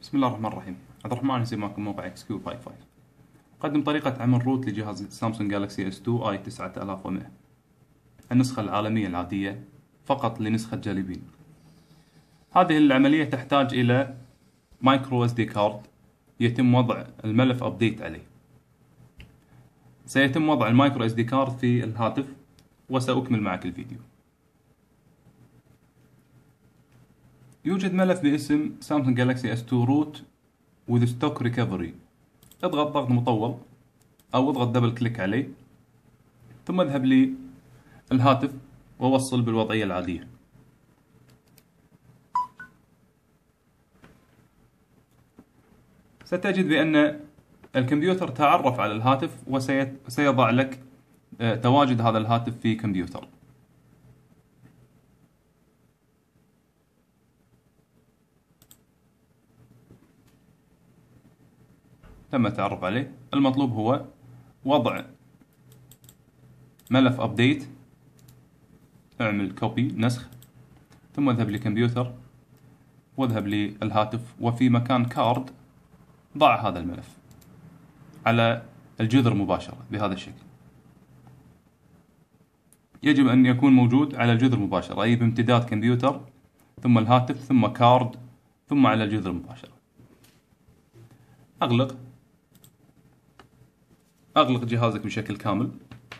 بسم الله الرحمن الرحيم. عبد الرحمن يسير معكم موقع XQ55. قدم طريقة عمل روت لجهاز سامسونج جالكسي S2 i 9100 النسخة العالمية العادية فقط لنسخة جالبين. هذه العملية تحتاج إلى مايكرو SD كارد يتم وضع الملف أبديت عليه. سيتم وضع المايكرو SD كارد في الهاتف وسأكمل معك الفيديو. يوجد ملف باسم سامسونج جالكسي S2 روت with stock recovery. اضغط ضغط مطول أو اضغط دبل كليك عليه، ثم اذهب للهاتف ووصل بالوضعية العادية. ستجد بأن الكمبيوتر تعرف على الهاتف وسيضع لك تواجد هذا الهاتف في كمبيوتر. تم التعرف عليه. المطلوب هو وضع ملف أبديت. اعمل كوبي نسخ، ثم اذهب لكمبيوتر واذهب للهاتف، وفي مكان كارد ضع هذا الملف على الجذر مباشرة بهذا الشكل. يجب أن يكون موجود على الجذر مباشرة، أي بامتداد كمبيوتر ثم الهاتف ثم كارد ثم على الجذر مباشرة. أغلق جهازك بشكل كامل.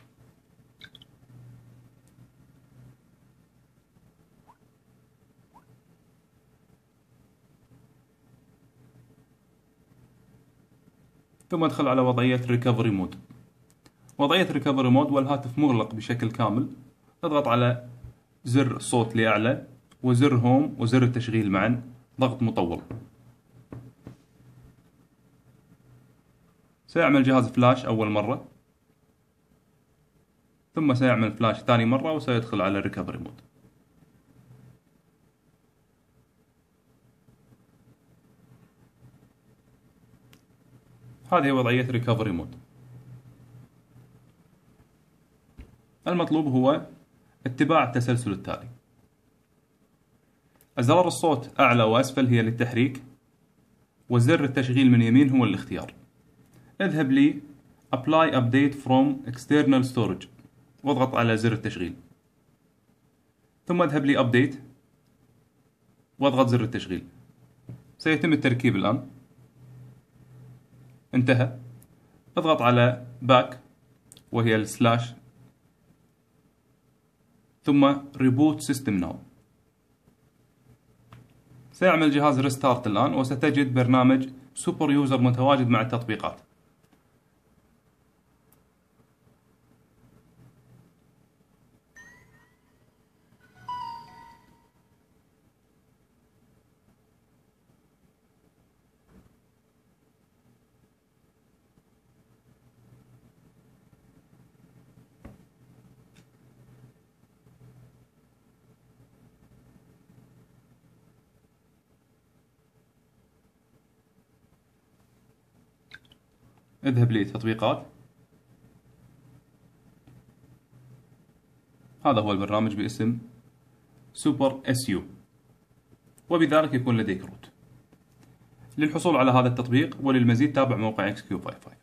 ثم ادخل على وضعية ريكفري مود. وضعية ريكفري مود والهاتف مغلق بشكل كامل. اضغط على زر الصوت لأعلى وزر هوم وزر التشغيل معا ضغط مطول. سيعمل جهاز فلاش أول مرة، ثم سيعمل فلاش ثاني مرة وسيدخل على ريكفري مود. هذه وضعية ريكفري مود. المطلوب هو اتباع التسلسل التالي. أزرار الصوت أعلى وأسفل هي للتحريك، وزر التشغيل من يمين هو الاختيار. اذهب لي Apply Update from External Storage واضغط على زر التشغيل، ثم اذهب لي Update واضغط زر التشغيل. سيتم التركيب الآن. انتهى. اضغط على Back وهي السلاش، ثم Reboot System Now. سيعمل الجهاز ريستارت الآن، وستجد برنامج سوبر يوزر متواجد مع التطبيقات. اذهب لتطبيقات. هذا هو البرنامج باسم سوبر SU، وبذلك يكون لديك روت. للحصول على هذا التطبيق وللمزيد تابع موقع XQ55.